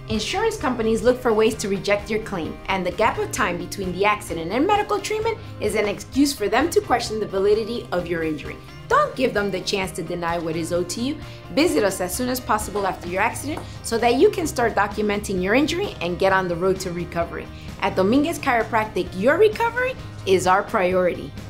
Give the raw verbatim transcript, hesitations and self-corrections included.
Insurance companies look for ways to reject your claim, and the gap of time between the accident and medical treatment is an excuse for them to question the validity of your injury. Don't give them the chance to deny what is owed to you. Visit us as soon as possible after your accident so that you can start documenting your injury and get on the road to recovery. At Dominguez Chiropractic, your recovery is our priority.